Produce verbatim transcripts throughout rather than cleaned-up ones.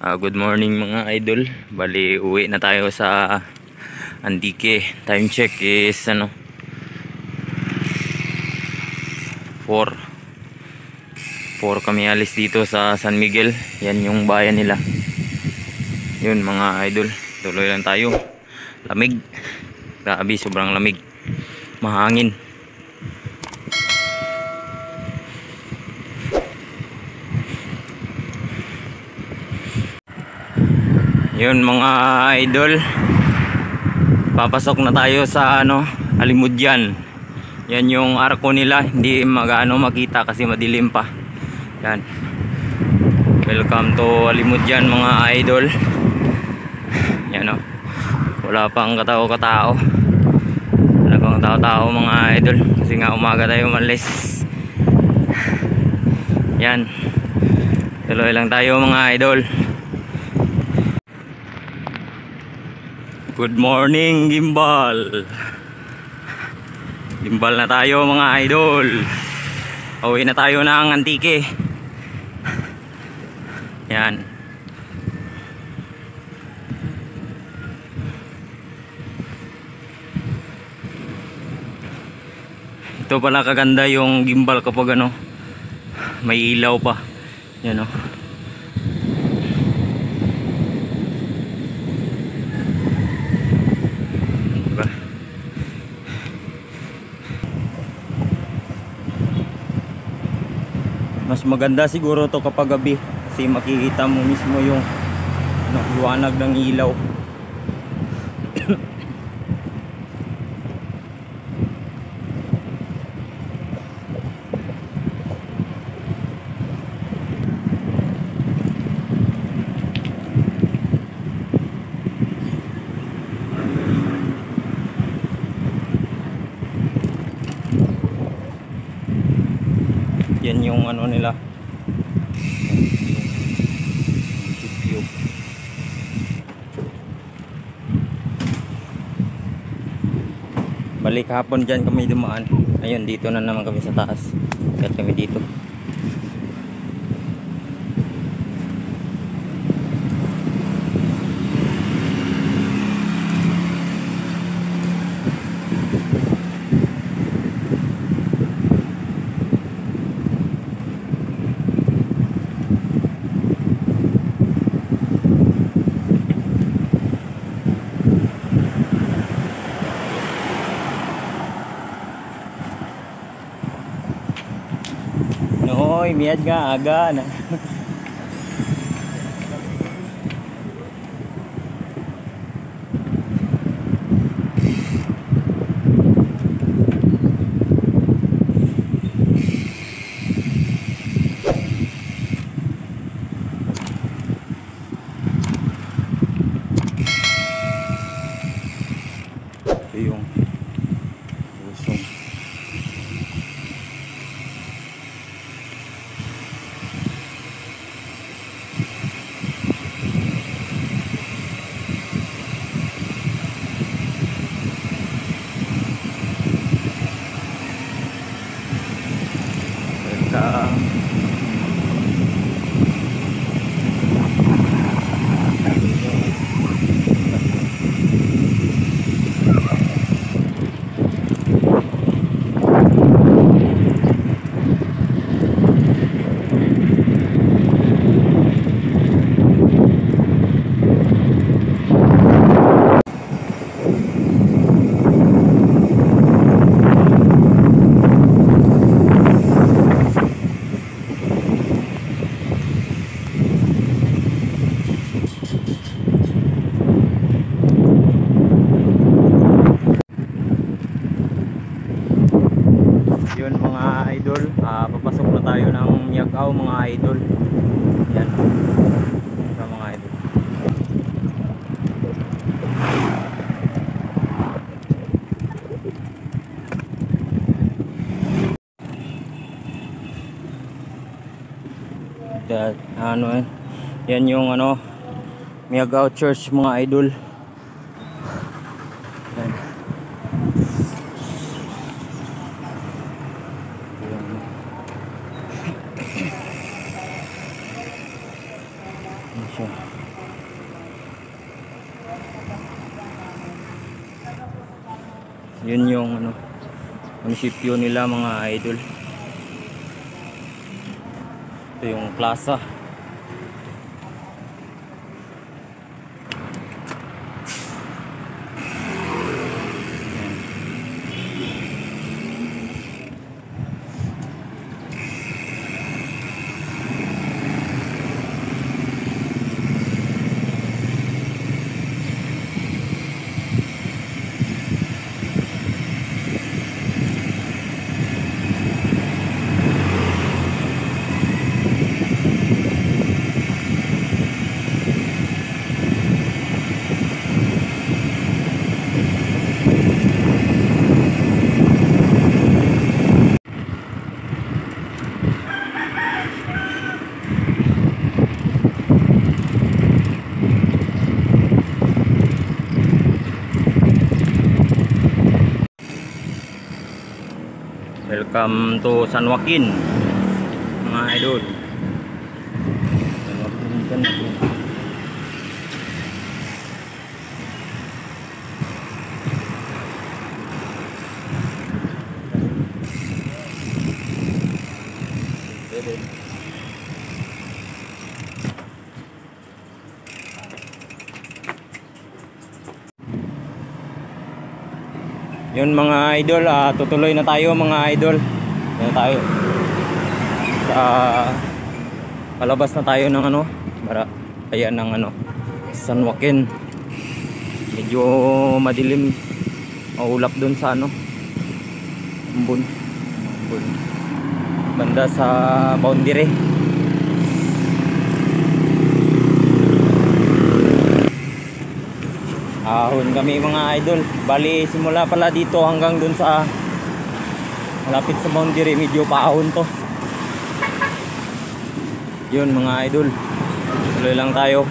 Ah, good morning mga idol. Bali, uwi na tayo sa Antique. Time check is ano four four kami alis dito sa San Miguel. Yan yung bayan nila. Yun mga idol, tuloy lang tayo. Lamig. Grabe, sobrang lamig. Mahangin. Yun mga idol, papasok na tayo sa ano, Alimudyan. Yan yung arko nila, hindi magano makita kasi madilim pa. Yan. Welcome to Alimudyan mga idol. Yan o. Wala pang katao-katao. Wala pang tao-tao mga idol. Kasi nga umaga tayo umalis. Yan. Tuloy lang tayo mga idol. Good morning gimbal. Gimbal na tayo mga idol. Uwi na tayo ng Antique. Yan. Ito pala kaganda yung gimbal kapag ano, may ilaw pa. Yan o. Mas maganda siguro to kapag gabi kasi makikita mo mismo yung ano, liwanag ng ilaw. Yan yung ano nila, yung balik hapon dyan kami dumaan. Ayun, dito na naman kami sa taas. Kaya kami dito. Hoy, miyad nga aga na. Ito yung usong. Yun mga idol, uh, papasok na tayo ng Miagao mga idol. Yan sa mga idol. That, ano eh, yan yung ano, Miagao Church mga idol. Yan. Siya. Yun yung ano, munisipyo nila mga idol. Ito yung plaza. Welcome to San Joaquin mga idol. San Joaquin kan natin. Yun mga idol, uh, tutuloy na tayo mga idol. Yan tayo. Sa palabas na tayo ng ano, para ayan ng ano, San Joaquin. Medyo madilim. Maulap dun sa ano, Ambon. Ambon. Banda sa boundary. Ahon kami mga idol. Bali simula pala dito hanggang dun sa malapit sa boundary, medyo paahon to. Yun mga idol, tuloy lang tayo.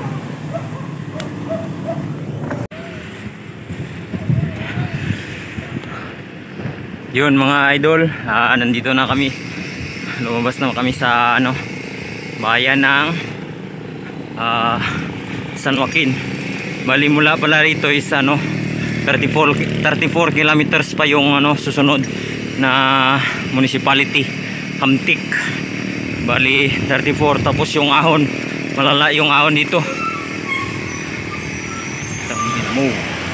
Yun mga idol, uh, nandito na kami. Lumabas na kami sa ano, bayan ng uh, San Joaquin. Bali mula pala rito is ano, thirty-four kilometers pa yung ano susunod na municipality, Hamtik. Bali thirty-four, tapos yung ahon, malala yung ahon dito. Mo.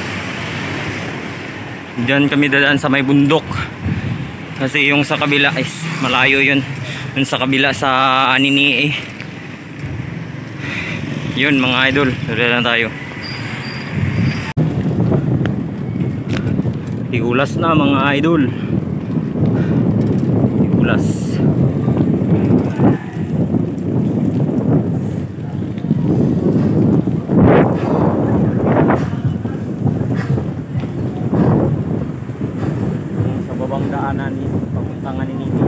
Diyan kami dadaan sa may bundok. Kasi yung sa kabila is malayo yun. Yung sa kabila sa Anini eh. Yun mga idol, tuloy lang tayo. Tigulas na mga idol. Tigulas. Sa babang daanan ni papuntangan ni Nini.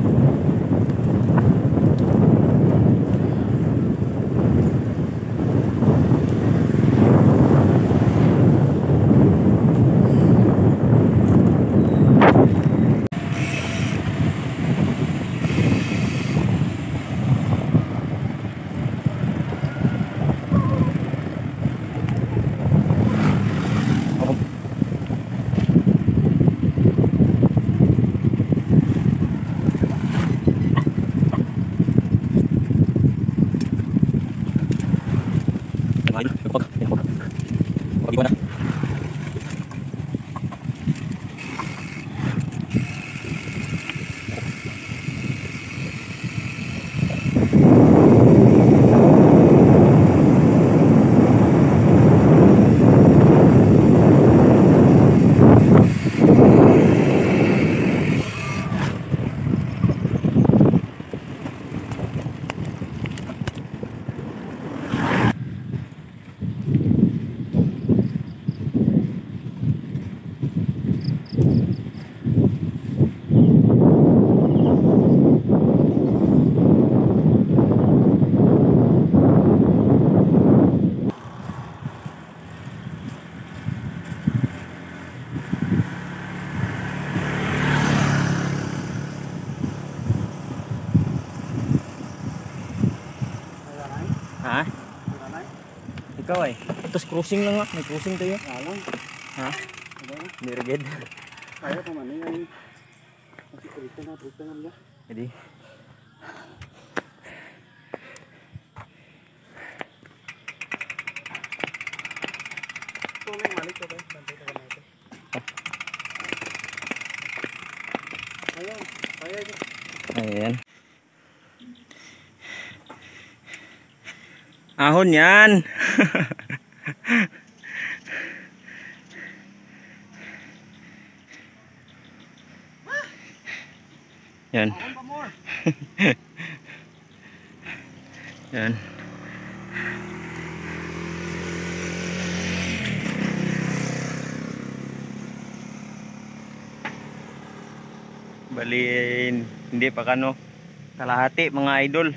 Ha? Ikaw ay. Tapos crossing lang nga. May crossing tayo. Ha? Dirigid. Kaya pa man yan. Kasi kurita na, kurita na niya. Jadi. Tuming malik ko ba? Bantay ka natin. Ayan, kaya ito. Ayan. Ahon yan. Yan. Yan. Bali hindi pa kano kalahati mga idol.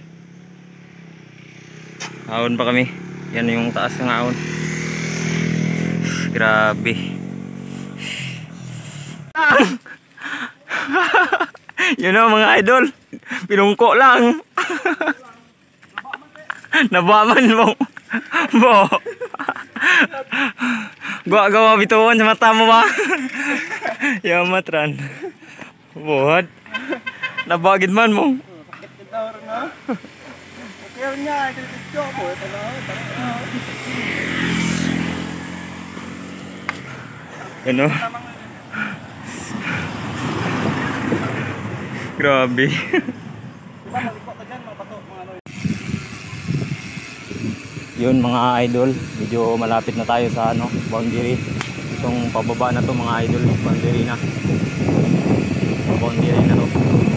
Ahon pa kami. Yan yung taas ng ahon. Grabe. Yun know, mga idol. Pinungko lang. Nabaman mo. Bo. Gawa-gawa bituon sa mata mo ba? Yamatran. Buhat. Nabagid man mo. Sakit ka daw rin ha? Okay niya, kritisyo ko. Ito na, ano? Grabe. diba maliko ka dyan, mga bato, mga ano. Yun mga idol, medyo malapit na tayo sa ano, boundary. Itong pababa na to mga idol, boundary na. Boundary na to.